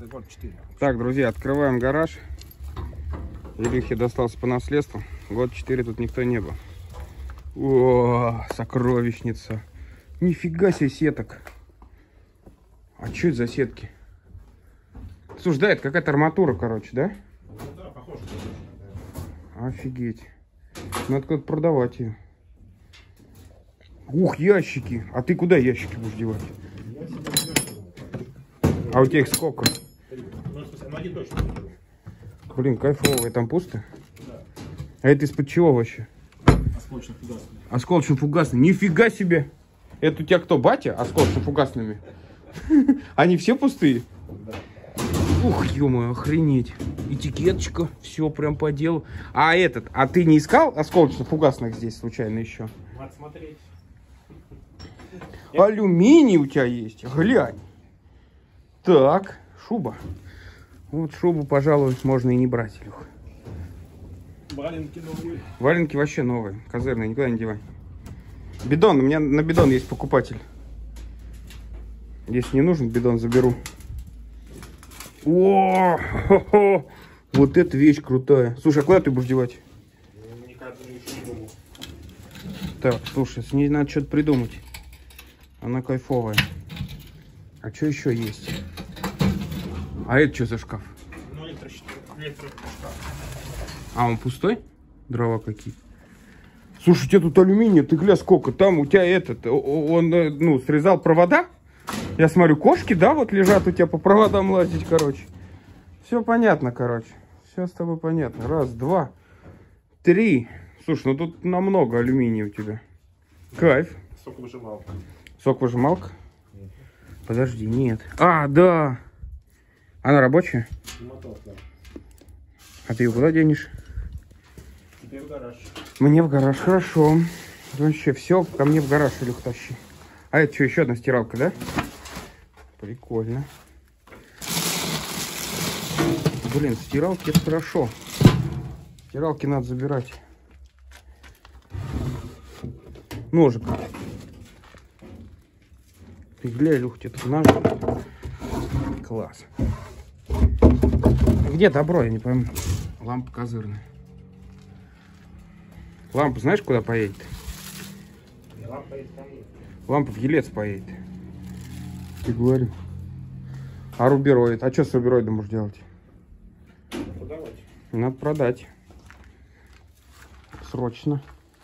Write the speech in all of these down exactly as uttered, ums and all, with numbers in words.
год четыре. Так, друзья, открываем гараж. Илюхе достался по наследству. Год четыре тут никто не был. О, сокровищница. Нифига себе сеток. А что это за сетки? Слушай, да, это какая-то арматура, короче, да? Ну да, похоже. Офигеть. Надо как-то продавать ее. Ух, ящики. А ты куда ящики будешь девать? Я себе не А у тебя их сколько? Ну, в смысле, ну один точно. Блин, кайфовые. Там пусто? Да. А это из-под чего вообще? Осколочно-фугасный. Осколочно-фугасный. Нифига себе. Это у тебя кто, батя? Осколочно-фугасными? Они все пустые? Да. Ух, ё-моё, охренеть. Этикеточка, все прям по делу. А этот, а ты не искал осколочно-фугасных здесь случайно еще? Надо смотреть. Алюминий у тебя есть, глянь. Так, шуба. Вот шубу, пожалуй, можно и не брать, Илюх. Валенки новые. Валенки вообще новые, козырные, никуда не девай. Бидон, у меня на бидон есть покупатель. Если не нужен, бидон заберу. О, хо-хо. Вот эта вещь крутая. Слушай, а куда ты будешь девать? Никак не думал. Так, слушай, с ней надо что-то придумать. Она кайфовая. А что еще есть? А это что за шкаф? Ну, электрощиток. Электрошкаф. А, он пустой? Дрова какие? Слушай, у тебя тут алюминия, ты гля сколько. Там у тебя этот, он, ну, срезал провода. Я смотрю, кошки, да, вот лежат у тебя по проводам лазить, короче. Все понятно, короче. Все с тобой понятно. Раз, два, три. Слушай, ну тут намного алюминия у тебя. Кайф. Соковыжималка. Соковыжималка? Подожди, нет. А, да. Она рабочая? Мотор, да. А ты ее куда денешь? Теперь в гараж. Мне в гараж, хорошо. Вообще, все ко мне в гараж, Илюх, тащи. А это что, еще одна стиралка, да? Прикольно. Блин, стиралки это хорошо. Стиралки надо забирать. Ножик. Ты гля, Илюх, тебе тут ножик. Класс. Где добро, я не пойму. Лампа козырная. Лампа знаешь, куда поедет? Лампа есть там. Лампа в Елец поедет. Ты говорю. А рубероид? А что с рубероидом можешь делать? Продавать. Надо продать. Срочно.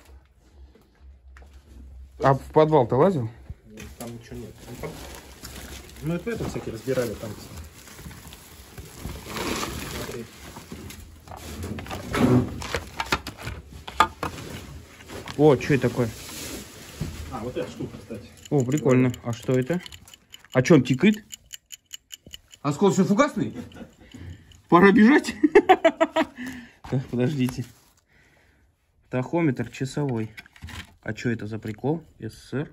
А в подвал ты лазил? Там ничего нет. Ну, это это всякие разбирали там. Смотри. О, что это такое? А, вот эта штука, кстати. О, прикольно. А что это? А что он тикает? Осколочно-фугасный? Пора бежать? Так, подождите. Тахометр часовой. А что это за прикол? СССР.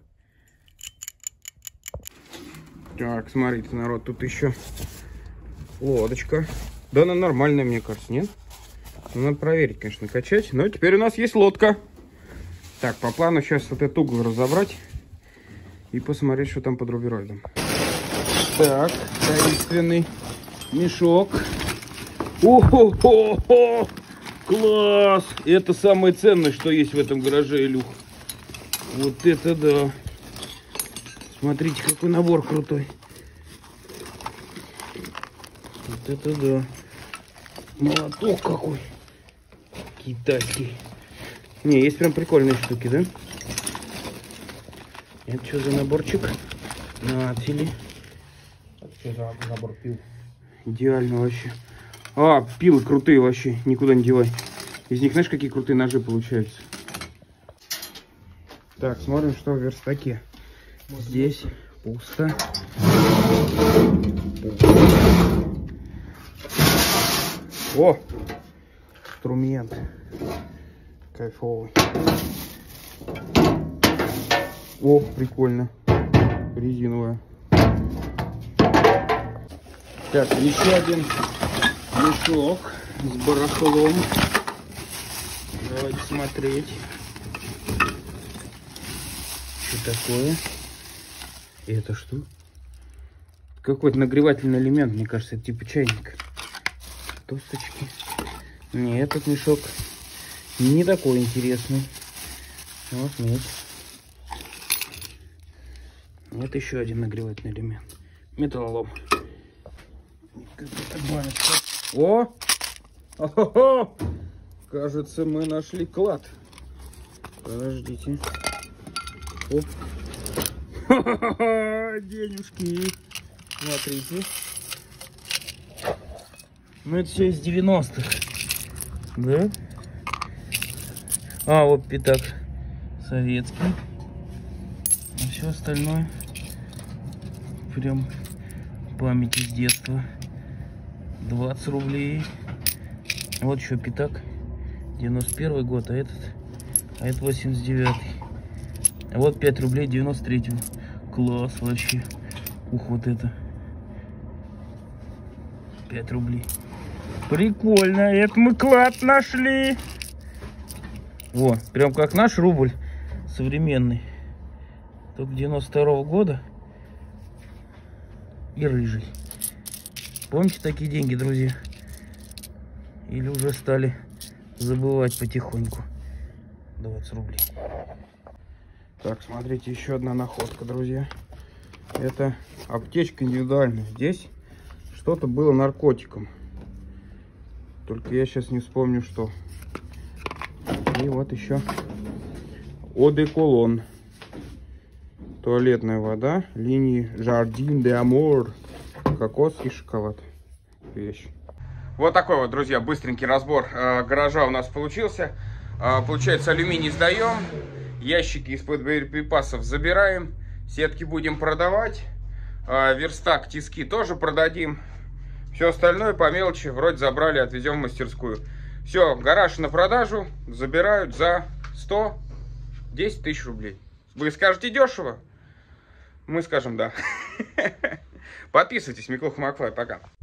Так, смотрите, народ, тут еще лодочка. Да она нормальная, мне кажется, нет? Надо проверить, конечно, качать. Но теперь у нас есть лодка. Так, по плану сейчас вот этот угол разобрать и посмотреть, что там под рубероидом. Так, таинственный мешок. О-хо-хо-хо! Класс! Это самое ценное, что есть в этом гараже, Илюх. Вот это да! Смотрите, какой набор крутой. Вот это да! Молоток какой! Китайский. Не, есть прям прикольные штуки, да? Это что за наборчик? Нацели. Что за набор пил? Идеально вообще. А, пилы крутые вообще, никуда не девай. Из них, знаешь, какие крутые ножи получаются. Так, смотрим, что в верстаке. Здесь пусто. О! Инструмент. Кайфовый. О, прикольно. Резиновая. Так, еще один мешок с барахлом. Давайте смотреть. Что такое? Это что? какой-то нагревательный элемент, мне кажется, это типа чайник. Тосточки. Не, этот мешок не такой интересный. Вот, нет. Вот еще один нагревательный элемент. Металлолом. О! О-хо-хо! Кажется, мы нашли клад. Подождите. Оп. Денежки. Смотрите. Ну, это все из девяностых. Да? А, вот пятак советский. А все остальное прям память из детства. двадцать рублей. Вот еще пятак. девяносто первый год, а этот, а это восемьдесят девятый. А вот пять рублей девяносто третьего. Класс вообще. Ух, вот это. пять рублей. Прикольно. Это мы клад нашли. Во, прям как наш рубль современный. Только девяносто второго года. И рыжий. Помните такие деньги, друзья? Или уже стали забывать потихоньку? двадцать рублей. Так, смотрите, еще одна находка, друзья. Это аптечка индивидуальная. Здесь что-то было наркотиком. Только я сейчас не вспомню, что. И вот еще одеколон. Туалетная вода линии Jardin d'Amour. Кокос и шоколад. Вещь. Вот такой вот, друзья, быстренький разбор э, гаража у нас получился. Э, получается, алюминий сдаем. Ящики из-под боеприпасов забираем. Сетки будем продавать. Э, верстак, тиски тоже продадим. Все остальное по мелочи вроде забрали, отвезем в мастерскую. Все, гараж на продажу. Забирают за сто десять тысяч рублей. Вы скажете дешево? Мы скажем да. Подписывайтесь, Миклуха Макфлай, пока.